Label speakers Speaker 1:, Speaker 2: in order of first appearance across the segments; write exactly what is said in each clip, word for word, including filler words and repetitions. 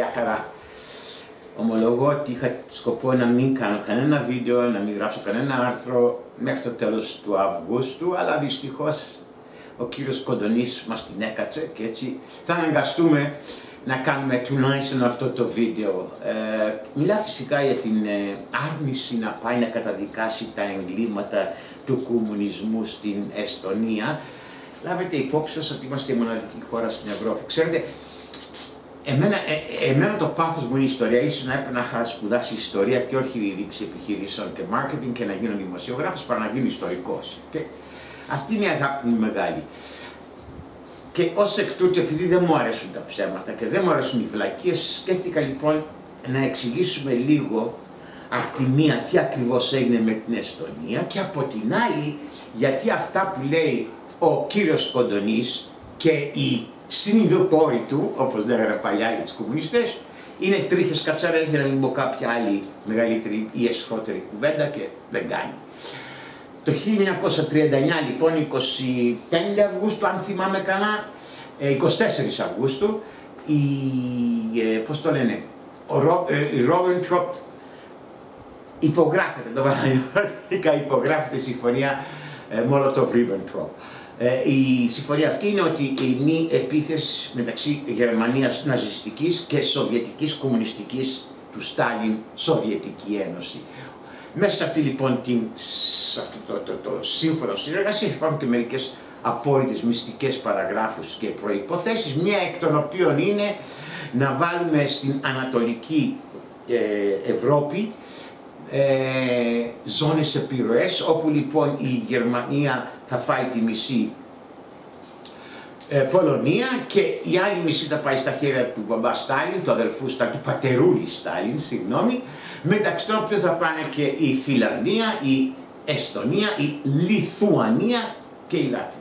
Speaker 1: Γεια χαρά. Ομολογώ ότι είχα σκοπό να μην κάνω κανένα βίντεο, να μην γράψω κανένα άρθρο μέχρι το τέλος του Αυγούστου, αλλά δυστυχώς ο κύριος Κοντονής μας την έκατσε και έτσι θα αναγκαστούμε να κάνουμε τουλάχιστον αυτό το βίντεο. Ε, μιλά φυσικά για την ε, άρνηση να πάει να καταδικάσει τα εγκλήματα του κομμουνισμού στην Εστονία. Λάβετε υπόψη σας ότι είμαστε η μοναδική χώρα στην Ευρώπη. Ξέρετε, εμένα, ε, εμένα το πάθος μου είναι η ιστορία. Ίσως να έπρεπε να είχα σπουδάσει ιστορία και όχι ρήξη επιχειρήσεων και marketing και να γίνω δημοσιογράφος παρά να γίνω ιστορικός. Και αυτή είναι η αγάπη μου μεγάλη. Και ως εκ τούτου, επειδή δεν μου αρέσουν τα ψέματα και δεν μου αρέσουν οι βλακίες, σκέφτηκα λοιπόν να εξηγήσουμε λίγο από τη μία τι ακριβώς έγινε με την Εστονία και από την άλλη γιατί αυτά που λέει ο κύριος Κοντονής και οι συνειδητόροι του, όπως λέγανε παλιά οι κομμουνιστές, είναι τρίχες κατσαρές για να μην πω κάποια άλλη μεγαλύτερη ή εσχότερη κουβέντα και δεν κάνει. Το χίλια εννιακόσια τριάντα εννιά λοιπόν, είκοσι πέντε Αυγούστου, αν θυμάμαι καλά, είκοσι τέσσερις Αυγούστου, η, ε, πώς το λένε, ο Ρο, ε, η Ribbentrop υπογράφεται, το παραδείγματικα υπογράφεται η συμφωνία ε, Molotov-Ribbentrop. Ε, η συμφωνία αυτή είναι ότι η μη επίθεση μεταξύ Γερμανίας ναζιστικής και Σοβιετικής κομμουνιστικής του Στάλιν Σοβιετική Ένωση. Μέσα σε αυτή λοιπόν την, σε αυτό το, το, το σύμφωνο συνεργασίας υπάρχουν και μερικές απόρριτες μυστικές παραγράφους και προϋποθέσεις, μία εκ των οποίων είναι να βάλουμε στην Ανατολική ε, Ευρώπη ε, ζώνες επιρροές, όπου λοιπόν η Γερμανία θα φάει τη μισή ε, Πολωνία και η άλλη μισή θα πάει στα χέρια του μπαμπά Στάλιν, του αδελφού Στάλιν, του πατερούλη Στάλιν, συγγνώμη, μεταξύ των οποίων θα πάνε και η Φιλανδία, η Εστονία, η Λιθουανία και η Λάτβια.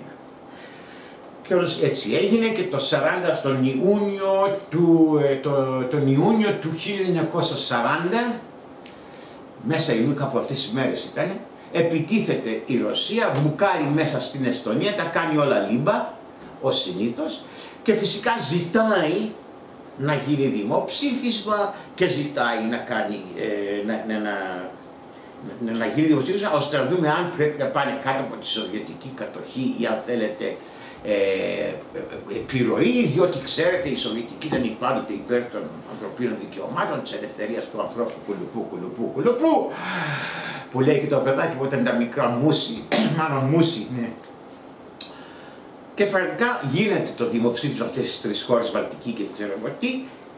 Speaker 1: Και όλος έτσι έγινε και το σαράντα στον Ιούνιο του, το, τον Ιούνιο του χίλια εννιακόσια σαράντα, μέσα Ιουνίου, κάπου αυτές τις μέρες ήταν, επιτίθεται η Ρωσία, μπουκάρει μέσα στην Εστονία, τα κάνει όλα λίμπα, ως συνήθως, και φυσικά ζητάει να γίνει δημοψήφισμα και ζητάει να, κάνει, ε, να, να, να, να γίνει δημοψήφισμα ώστε να δούμε αν πρέπει να πάνε κάτω από τη σοβιετική κατοχή ή αν θέλετε ε, επιρροή, διότι ξέρετε η Σοβιετική ήταν πάντοτε υπέρ των ανθρωπίνων δικαιωμάτων, της ελευθερίας του ανθρώπου, κουλουπού, κουλουπού, κουλουπού, που λέει και το παιδάκι που ήταν τα μικρά μουσι, μάλλον μουσι, ναι. Και πραγματικά γίνεται το δημοψήφισμα αυτές τις τρεις χώρες, Βαλτική και ξέρω εγώ τι,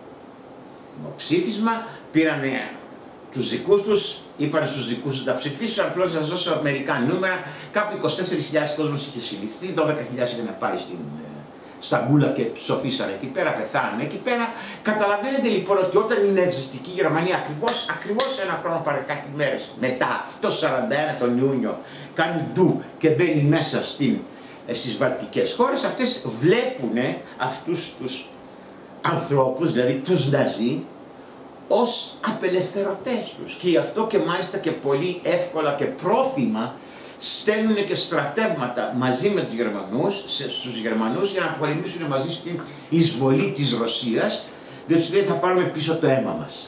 Speaker 1: δημοψήφισμα, πήρανε τους δικούς τους, είπαν στους δικούς τους να ψηφίσουν, απλώς να σας δώσω μερικά νούμερα, κάπου είκοσι τέσσερις χιλιάδες κόσμος είχε συλληφθεί, δώδεκα χιλιάδες είχαν πάρει στην, στα Γκούλα και ψοφήσανε εκεί πέρα, πεθάνανε εκεί πέρα. Καταλαβαίνετε λοιπόν ότι όταν η ναζιστική Γερμανία ακριβώς, ακριβώς ένα χρόνο παρά κάτι μέρες μετά, το σαράντα ένα τον Ιούνιο, κάνει ντου και μπαίνει μέσα στην στις βαλτικές χώρες, αυτές βλέπουν αυτούς τους ανθρώπους, δηλαδή τους Ναζί, ως απελευθερωτές τους και γι' αυτό και μάλιστα και πολύ εύκολα και πρόθυμα στέλνουν και στρατεύματα μαζί με τους Γερμανούς, στους Γερμανούς για να πολεμήσουν μαζί στην εισβολή της Ρωσίας, διότι τους λέει θα πάρουμε πίσω το αίμα μας.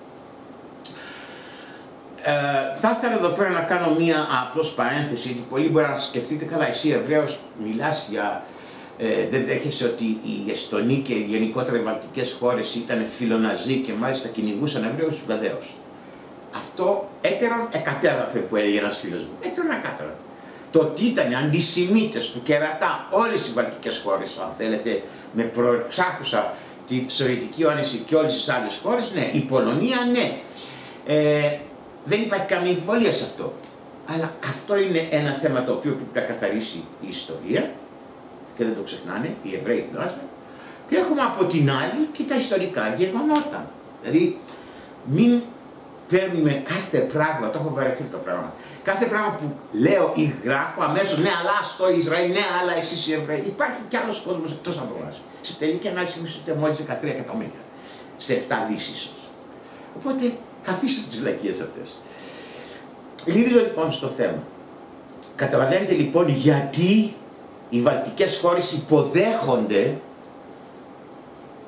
Speaker 1: Ε, θα ήθελα εδώ πέρα να κάνω μία απλώς παρένθεση, γιατί πολλοί μπορεί να σκεφτείτε, καλά εσύ Εβραίος μιλάς για, ε, δεν δέχεσαι ότι οι Εστονοί και γενικότερα οι βαλτικές χώρες ήταν φιλοναζί και μάλιστα κυνηγούσαν Εβραίους, βεβαίως. Αυτό έτερον εκατέρωθεν που έλεγε ένας φίλος μου, έτερον εκατέρωθεν. Το ότι ήταν αντισημίτες του κερατά όλες οι βαλτικές χώρες, αν θέλετε, με προεξάρχουσα τη Σοβιετική Ένωση και όλες τις άλλες χώρες, ναι, η Πολωνία ναι. Ε, Δεν υπάρχει καμία αμφιβολία σε αυτό. Αλλά αυτό είναι ένα θέμα το οποίο πρέπει να καθαρίσει η ιστορία και δεν το ξεχνάνε οι Εβραίοι τουλάχιστον. Και έχουμε από την άλλη και τα ιστορικά γεγονότα. Δηλαδή, μην παίρνουμε κάθε πράγμα, το έχω βαρεθεί το πράγμα. Κάθε πράγμα που λέω ή γράφω αμέσως, ναι, αλλά στο Ισραήλ, ναι, αλλά εσείς οι Εβραίοι. Υπάρχει κι άλλος κόσμος εκτός από εμάς. Σε τελική ανάλυση είμαστε μόλις δεκατρία εκατομμύρια. Σε επτά δις ίσως. Οπότε, αφήστε τις βλακίες αυτές. Γυρίζω λοιπόν στο θέμα. Καταλαβαίνετε λοιπόν γιατί οι βαλτικές χώρες υποδέχονται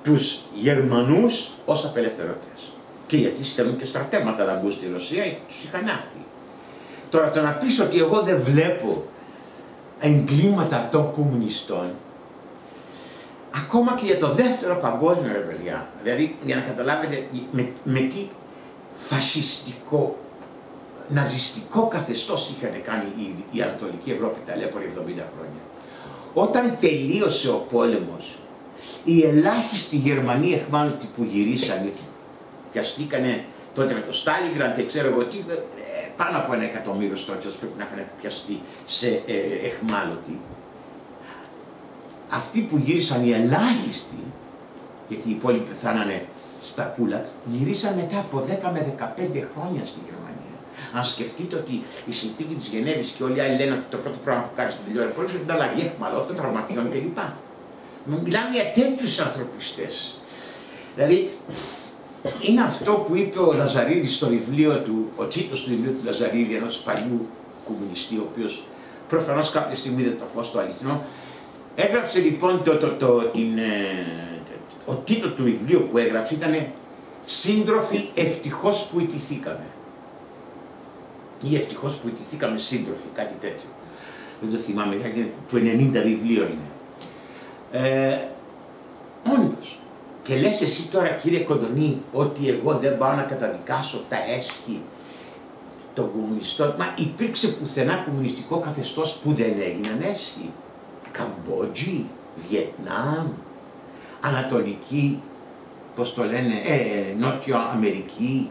Speaker 1: τους Γερμανούς ως απελευθερωτές. Και γιατί στέλνουν και στρατεύματα να μπουν στη Ρωσία, τους είχαν άδει. Τώρα το να πεις ότι εγώ δεν βλέπω εγκλήματα των κομμουνιστών, ακόμα και για το δεύτερο παγκόσμιο, ρε παιδιά, δηλαδή για να καταλάβετε με, με τι φασιστικό, ναζιστικό καθεστώς είχαν κάνει η, η Ανατολική Ευρώπη τα λέει από εβδομήντα χρόνια. Όταν τελείωσε ο πόλεμος, οι ελάχιστοι Γερμανοί εχμάλωτοι που γυρίσανε, πιαστήκανε τότε με το Στάλινγκραντ και ξέρω εγώ τι, πάνω από ένα εκατομμύριο στρατιώτες πρέπει να είχαν πιαστεί σε ε, εχμάλωτοι. Αυτοί που γύρισαν οι ελάχιστοι, γιατί οι υπόλοιποι πεθάνανε στα κούλα, γυρίσαν μετά από δέκα με δεκαπέντε χρόνια στη Γερμανία. Αν σκεφτείτε ότι η συνθήκη της Γενέβης και όλοι οι άλλοι λένε ότι το πρώτο πράγμα που κάνει στην τελειώνει πόλεμο είναι την αλλαγή εχμαλώτων, τραυματιών κλπ. Μιλάμε για τέτοιους ανθρωπιστές. Δηλαδή, είναι αυτό που είπε ο Λαζαρίδης στο βιβλίο του, ο τίτλος του βιβλίου του Λαζαρίδη, ενός παλιού κομμουνιστή, ο οποίος προφανώς κάποια στιγμή είδε το φως το αληθινό. Έγραψε λοιπόν το, το, το, την, ε, ο τίτλος του βιβλίου που έγραψε ήταν «Σύντροφοι ευτυχώς που ιτηθήκαμε» ή «Ευτυχώς που ιτηθήκαμε σύντροφοι», κάτι τέτοιο. Δεν το θυμάμαι, το ενενήντα βιβλίο είναι. Ε, όντως. Και λες εσύ τώρα, κύριε Κοντονή, ότι εγώ δεν πάω να καταδικάσω τα έσχη των κομμουνιστών. Μα υπήρξε πουθενά κομμουνιστικό καθεστώς που δεν έγιναν έσχη. Καμπότζη, Βιετνάμ, Ανατολική, πώς το λένε, ε, Νότιο Αμερική.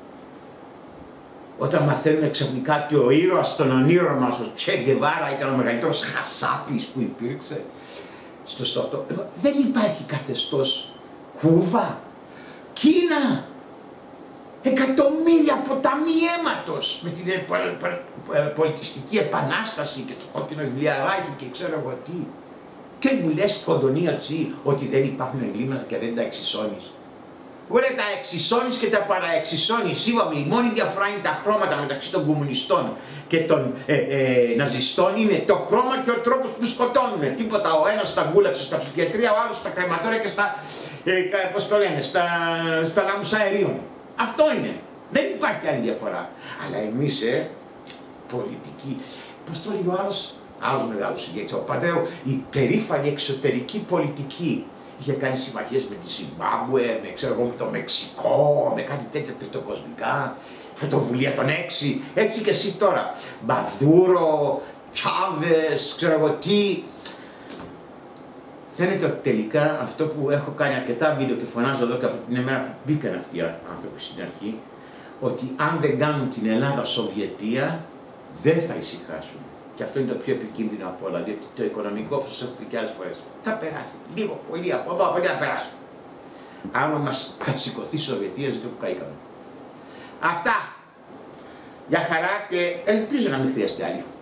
Speaker 1: Όταν μαθαίνουμε ξαφνικά ότι ο ήρωας των ονείρων μας, ο Τσε Γκεβάρα, ήταν ο μεγαλύτερος χασάπης που υπήρξε στο στρατό. Δεν υπάρχει καθεστώς Κούβα, Κίνα, εκατομμύρια ποταμοί αίματος με την πολιτιστική επανάσταση και το κόκκινο βιβλιαράκι και ξέρω εγώ τι. Και μου λες, Κοντονή, ότι δεν υπάρχουν εγκλήματα και δεν τα εξισώνεις. Ωραία, τα εξισώνεις και τα παραεξισώνεις. Είπαμε, η μόνη διαφορά είναι τα χρώματα μεταξύ των κομμουνιστών και των ε, ε, ναζιστών είναι το χρώμα και ο τρόπος που σκοτώνουν. Τίποτα, ο ένας στα γκούλαξε, στα ψυχιατρία, ο άλλος στα κρεματόρια και στα, ε, πώς το λένε, στα, στα λάμους αερίων. Αυτό είναι. Δεν υπάρχει άλλη διαφορά. Αλλά εμείς, ε, πολιτικοί, πώς το λέει ο άλλος, άλλος μεγάλος ηγέτης, ο Πατέο, η περήφανη εξωτερική πολιτική. Είχε κάνει συμμαχίες με τη Ζιμπάμπουε, με, ξέρω εγώ, με το Μεξικό, με κάτι τέτοια τριτοκοσμικά, πρωτοβουλία των έξι, έτσι και εσύ τώρα. Μπαδούρο, Τσάβες, ξέρω εγώ τι. Φαίνεται ότι τελικά αυτό που έχω κάνει αρκετά βίντεο και φωνάζω εδώ και από την ημέρα που μπήκαν αυτοί οι άνθρωποι στην αρχή, ότι αν δεν κάνουν την Ελλάδα Σοβιετία, δεν θα ησυχάσουν. Και αυτό είναι το πιο επικίνδυνο από όλα, διότι το οικονομικό, όπως σας έχω πει και άλλες φορές, θα περάσει. Λίγο, πολύ, από εδώ, από εκεί θα περάσει. Άμα μας κατσικωθεί η Σοβιετία, ζητώ που καήκαμε. Αυτά. Για χαρά και ελπίζω να μην χρειαστεί άλλη.